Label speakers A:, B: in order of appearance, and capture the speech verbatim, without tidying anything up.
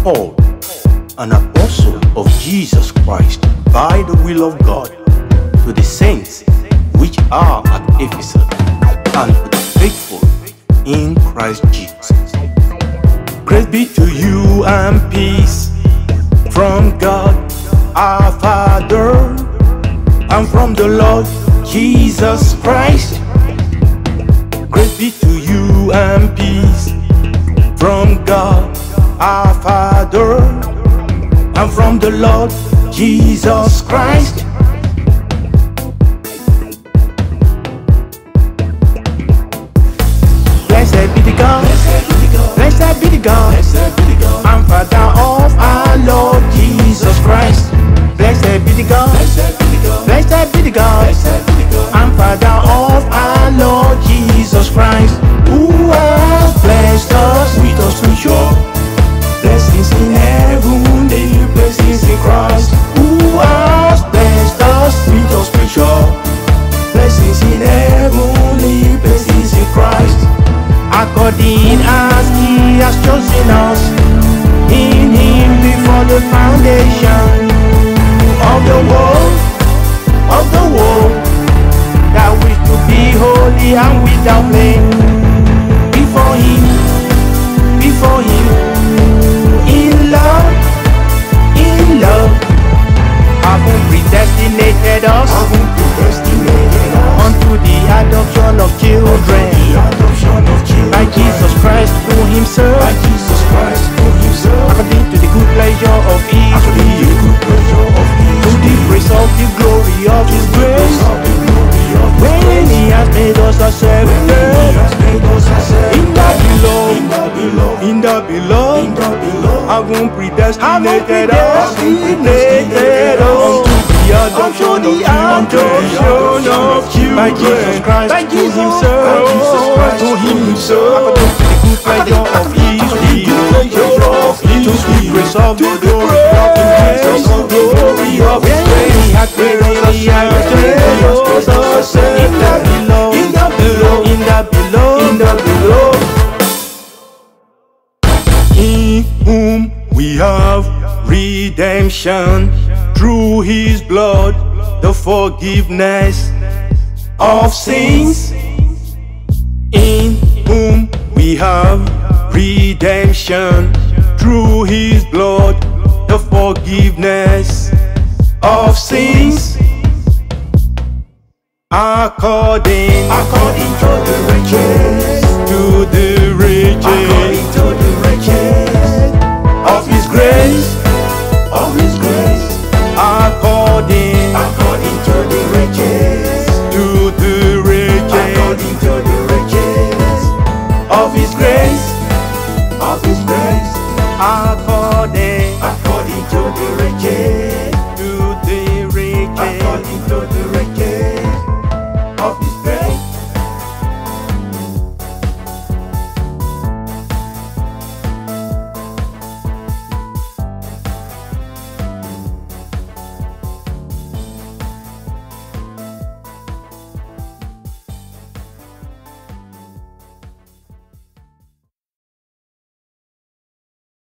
A: Paul, an apostle of Jesus Christ by the will of God, to the saints which are at Ephesus, and to the faithful in Christ Jesus. Grace be to you and peace from God our Father and from the Lord Jesus Christ. Grace be to you and peace from God our Father and from the Lord Jesus Christ. Blessed be the God, blessed be the God, and Father of our Lord Jesus Christ. Blessed be the God, blessed be the God, and Father of our Lord Jesus Christ, who has blessed us with us to show blessings in heaven, daily blessings in Christ, who has blessed us with us to show blessings in heaven, daily blessings in Christ, according as He has chosen us in Him before the foundation of the world, of the world, that we should be holy and without blame before Him, before Him, in love, in love, having predestinated us unto the adoption of children by Jesus Christ through Himself, according to the good pleasure of His will, to the praise of the glory of His grace, when He has made us accepted in the beloved, in the beloved, having predestinated us unto the adoption of children by Jesus Christ, by Jesus Himself, to Himself, according to the good pleasure of His will, to the praise of the glory of His grace, when He has made us accepted in the beloved, in the beloved, in the beloved, in the beloved, in whom we have redemption through His blood, the forgiveness of sins, in whom we have redemption through His blood, the forgiveness of sins, according, according to the riches